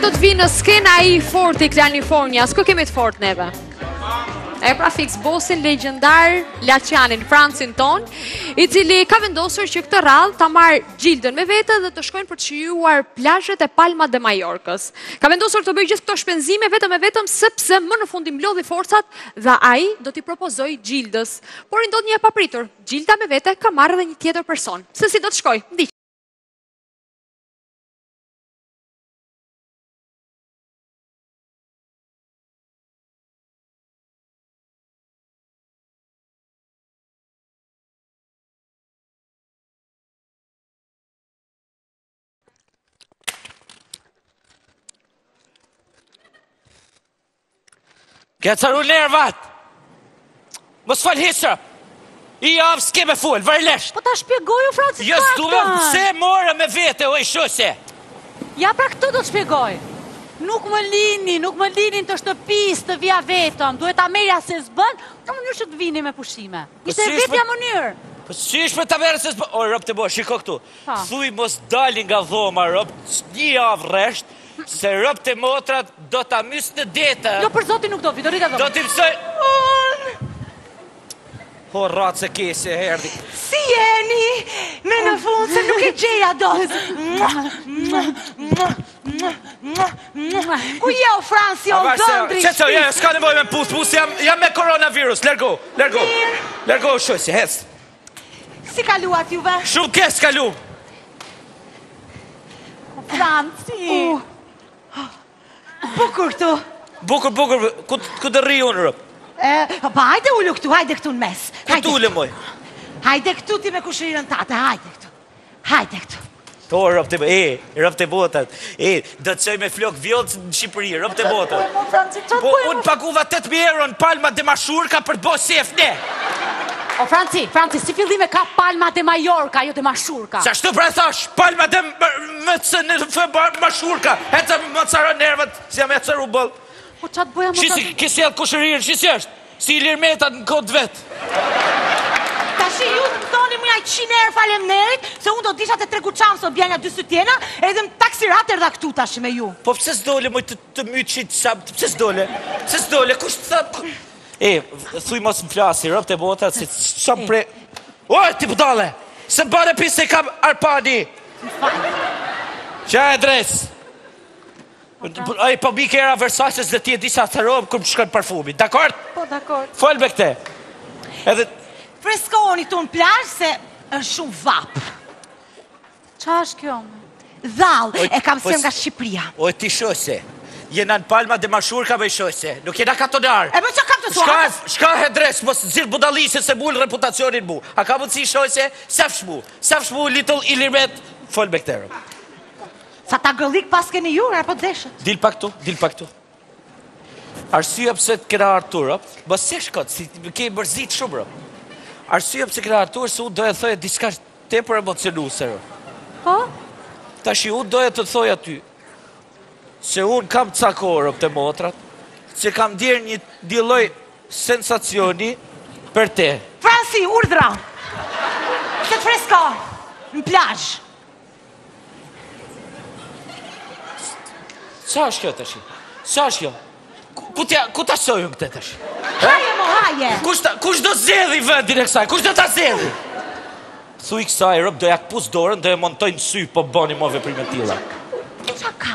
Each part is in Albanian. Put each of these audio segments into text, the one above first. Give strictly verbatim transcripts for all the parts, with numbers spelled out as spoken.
do të vinë në skena i fort i California, s'ku kemi të fort neve. E pra fix bosin legjendar Lacianin, Francin ton, i cili ka vendosur që këtë radhë ta marrë Gjildën me vete dhe të shkojnë për të shijuar plazhet e Palma de Mallorcës. Ka vendosur të bëjë gjithë këto shpenzime vetëm e vetëm sepse më në fund i mlodhi forcat dhe ai do t'i propozoj Gjildës. Por i ndodh një e papritur. Gjilda me vete ka marrë edhe një tjetër person. Se si do të shkoj? Ndiq. Ke caru nervat! Mos fal hisra! I avë s'ke me full, vërlesht! Po ta shpjegoju, Francis, Jës duve, pse more me vete, o i shuse? Ja pra këtu do të shpjegoj. Nuk më lini, nuk më linin të shtëpis të vija vetëm. Duhet ta merja se s'bën, në mënyrë që të vini me pushime. Ishte vetja mënyrë. Po si ishme ta merja se s'bën? O, rëp të bo, shiko këtu. Thuj mos dalin nga dhoma, rëp, një avë resht, se rëp të motrat do ta mys në deta. Jo, për zoti nuk do vi, do rita do. Do t'i mësoj... Ho, ratë se kese, herdi. Si jeni, me në fund se nuk e gjeja dozë. Ku je o Franci, o gëndri? Që që, s'ka nevoj me pus, pus, jam me koronavirus, lergo, lergo. Lergo, shosje, hes. Si kaluat juve? Shumë kes kalu. Franci. Bukur këtu. Bukur, bukur, ku të rri unë, rëp? Pa, hajde ullu këtu, hajde këtu në mes. Këtu ullë, moj? Hajde këtu ti me kushirën tate, hajde këtu. Hajde këtu. Po, rëp të, e, rëp të botat. E, do të qoj me flok vjotës në Shqipëri, rëp të botat. Po, unë paguva tetëqind mijë euro në Palma de Mallorca për të bo sef, ne. O, Franci, Franci, si fillime ka Palma de Mallorca, jo de Mallorca. Qa shtu pra thash, Palma de Mallorca. Heta më cara nervat, si jam e caru bëllë. Po qatë bëja më... Shisi, kësi jatë kushërirë, shisi është. Si i lirmetat në kod vetë. Ta shi ju të më thoni më jaj qinë erë falem nerit, se unë do disha të tregu qamë së bjenja dy sëtjena, edhe më taksirat erda këtu ta shi me ju. Po pëse s'dole, moj të mytë qitë shabë, pëse s'dole? Pëse s'dole, kush të thëmë? E, thuj mos më flasi, rëp të botat, se shumë pre... Oj, ti pëdale, se më bare pisë se kam Arpadi. Qa e dres? Ai, po bike era Versaces dhe ti e disa të robë kërë më shkën parfumi, dakord? Po, dakord. Fol me këte. Edhe... Freskoni tu në plash se është shumë vapë. Qa është kjo? Dhallë, e kam sem nga Shqipëria. Oj, ti shose, jena në Palma de Mallorca me shose, nuk jena katonar. E më që kam të thua? Shka e dres, mos zirë budalishe se bullë reputacionin mu. A ka mundësi shose, sefsh mu, sefsh mu, little illimet, fol me këte robë. Sa ta gëllik pas keni jure, apo të deshët? Dil pak tu, dil pak tu. Arsye pëse të kena Artur, bës se shkot, si ke mërzit shumë, rëp. Arsye pëse kena Artur, se unë doje të thoje diska te për emocionuse, rëp. Po? Ta shi unë doje të thoje aty, se unë kam cakorë, rëp, të motrat, se kam djerë një diloj sensacioni për te. Franci, urdhra! Se të freska, në plazh. Qa është kjo të shi? Qa është kjo? Ku ta sojën këtë të shi? Haje mo, haje! Kush do zedhi vëndin e kësaj? Kush do ta zedhi? Thuj kësaj, rëp, do ja këpus dorën, do e montojnë sy, po bani mo veprime tila. Qa ka?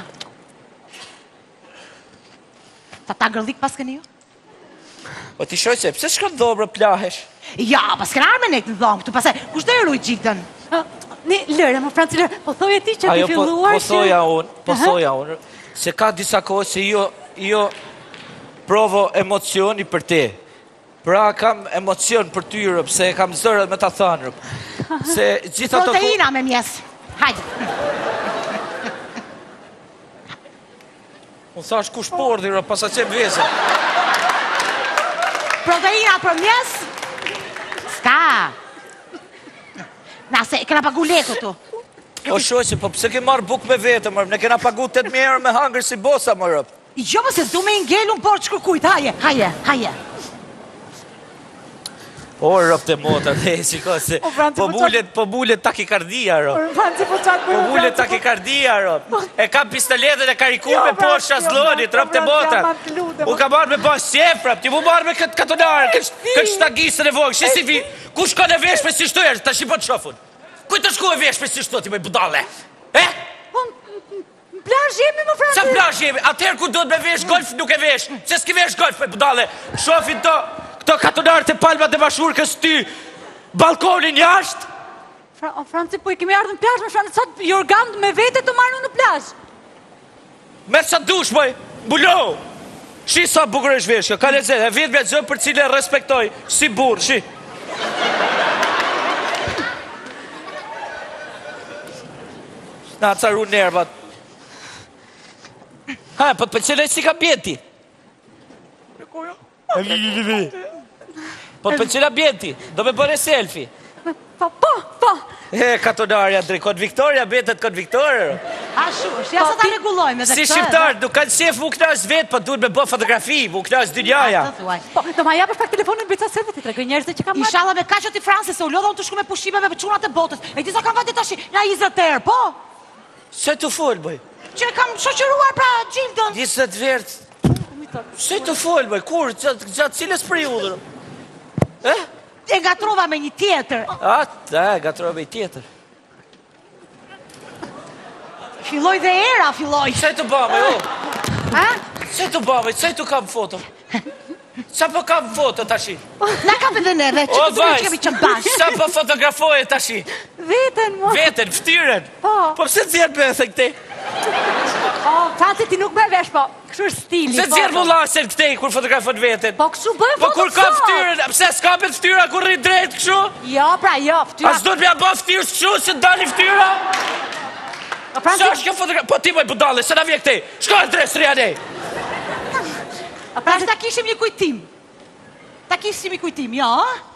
Ta ta gërlik pas këni ju? O ti shoj se, pëse shkën dhomë rëp plahesh? Ja, pas kënë arme ne këtë dhomë këtu, pasaj, kush do e rujt gjitën? Ne, lërë, më Franci, lërë, po thoje ti që ti filluar që... Po thoja unë, po thoja unë, se ka disa kohë se jo, jo provo emocioni për te. Pra kam emocion për ty, rëp, se kam zërët me ta thanë, rëp. Se gjitha të... Proteina me mjes, hajde. Unë thash kush pordi, rëp, pasa qem vese. Proteina për mjes? Ska. Na, se kena pagu leku tu. O shojse, po pëse ke marrë buk me vete, mërë, ne kena pagu tetëqind mijë euro me hangër si bosa, mërë. Jo, më se du me ingellun por që kërkujt, haje, haje, haje. O, rëp të motra, dhe, shiko se, po mullet, po mullet takikardia, rëp. Po mullet takikardia, rëp. E kam pistoletën e karikume po shazlonit, rëp të motra. U ka marrë me bas qef, rëp, ti mu marrë me këtë katonar, këtë shtagisën e vogë, shi si vi, ku shko në vesh me si shtu e, ta shqipon qofun. Kuj të shku e vesh me si shtu, ti me budale, e? Plazh jemi më Franci? Sa plazh jemi? Atëherë ku do të me vesh golf nuk e vesh, se s'ki vesh golf me budale. Shofin to, këto katonarët e palmat e bashurkës ty, balkonin jashtë? Fra, o, Franci, po i kemi ardhën plazh me Franci, sot Jorgan me vete të marrë në plazh. Me sa dush, moj, bulo. Shi sa bukur është veshja, ka lezet, e vjetë me zë për cilë e respektoj, si burë, shi. Na caru nervat. Ha, po të përcilej si ka bjeti. Po të përcila bjeti, do me bërë selfie. Po, po, po. E, katonarja, drej, kod Viktoria, betet kod Viktoria. A shush, ja sa ta regulojme dhe Si shqiptar, nuk kanë qef mu knas vetë, po duhet me bë fotografi, mu knas dynjaja. Po, do ma japësh pak telefonin bëjtë aseve, ti tregoj njerëzve që kam marrë. Inshallah me kaqët i Francis, se u lodha unë të shku me pushime me çunat e botës. E ti sa kam vajtë tash nga njëzet erë, po? Se të fol, bëj? Që kam shoqëruar pra Gjildën. njëzet vertë. Se të fol, bëj? Kur, gjatë cilës periudër? Eh? E gatrova me një tjetër. A, ta, gatrova me një tjetër. Filloj dhe era, filloj. Se të bëme, o? Ha? Se të bëme, se të kam foto? Sa po kam foto tashi? Na kam edhe neve, që O, të zërë që kemi që bashkë. sa po fotografoje tashi? Veten, mo. Veten, ftyren. Po. Po pse të zjerë bëhe këte? O, Franci, ti nuk me vesh, po, kështu është stili. Se të zjerë mu lasen këte, kur fotografon veten? Po, kështu bëjmë Po foto kur ka sot. ftyren, pse s'ka për ftyra kur rrit drejt kështu? Jo, pra, jo, ftyra. As do të mja bë ftyrë kështu, se dali ftyra? O, Sa Franci, është kjo fotograf... Po ti moj budale, se na vje këte. Shko e dres, rjane. A pra ta kishim një kujtim. Ta kishim një kujtim, jo?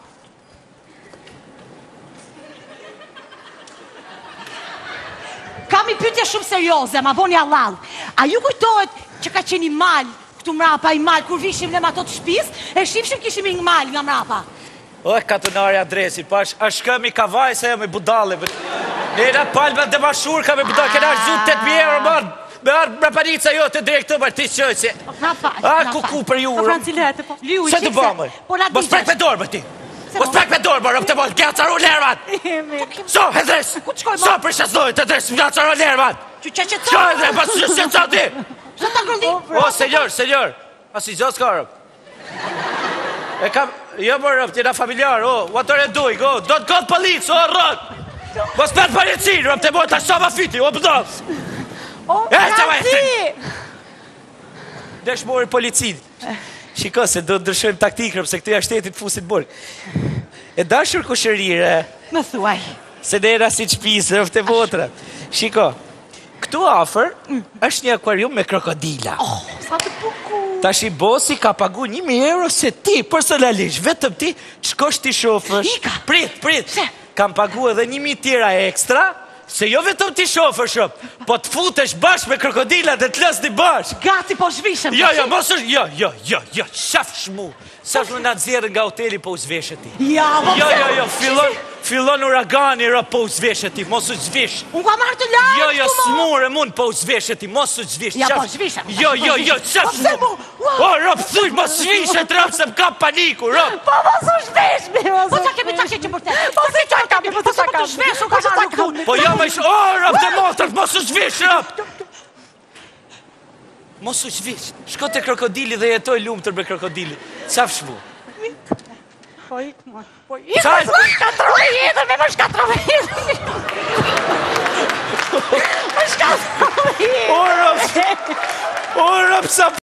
Kam i pyetje shumë serioze, ma boni halal. A ju kujtohet që ka qenë i mal, këtu mrapa i mal, kur vishim në ato të shtëpis, e shifshim kishim i mal nga mrapa. O, katonari adresi, pash, a shkëm i kavaj se jam i budale. Ne na palma dhe bashur ka me budale, kena është zut tetëmijë euro, man. Me arë mrapanica jo të drejtë të mërë, ti qëjë se... Na fal, A, na ku fal. ku për ju, o, Franci, lehete, po. Liu, se të qikse, bëmë? po na Mos prek me dorë, më ti. Mos prek me dorë, më rëpë të mojë, kja caru nervat. So, hedres. Ku të shkoj, ma? So, për shasnoj, të dres, kja caru nervat. Që që që Shko edhe, pas që se të ti. Sa ta grëndi? O, senjor, senjor. A si gjo s'ka rëp. E kam, jo më rëp, t'jena familjar, o, what are you doing, o, don't call police, o, rët. Mos për të palicin, rëp të mojë, ta shama fiti, o, bëdës. O, E, të Franci! Desh mori policin. Shiko, se do të ndryshojmë taktikën, se këtu ja shtetit fusit burg. E dashur kushërire, Më thuaj. se ne era si qpisë, rëfte votra. Shiko, këtu afer është një akvarium me krokodila. Oh, sa të bukur. Tash i bosi ka pagu një mijë euro se ti, personalisht, vetëm ti, shkosh ti shofësh. Ika. Prit, prit. Pse? Kam pagu edhe një mijë tjera ekstra, se jo vetëm ti shofësh, shop, po të futesh bashkë me krokodilat dhe të lësni bashkë. Gati po zhvishem. Jo, jo, mos është, jo, jo, jo, jo, shafsh mu. Shafsh mu na të zjerë nga hoteli po u zveshe ti. Ja, po Jo, pse? jo, jo, fillon, fillon uragani, ro, po u zveshe ti, mos u zvish. Unë ka marrë të lartë. Jo, jo, këtu, mo. smurë mund po u zveshe ti, mos u zvish. Ja, po, qaf- zhvishem. Jo, jo, jo, Po shafsh pse, mu. mo? Ua. O, rob, thuj, mos zvishet, rob, se m'ka paniku, rob. Po, mos u shveshmi, mos Po u qa kemi qa që për te? Po, si qa kemi, po, si qa të kemi. zhvesh, u Po, ka si qa marrë kemi. këtu. Po jo me sh... O, rob, të motrët, mos u zvish, rob. Mos u zvish. Shko te krokodili dhe jetoj lumëtër me krokodili. Qafsh mu. Po, ik, mo. Po, ik, Qaj? mo, shkatrove jetër, me më shkatrove jetër. Më shkatrove jetër. O, rob, o, rob, sa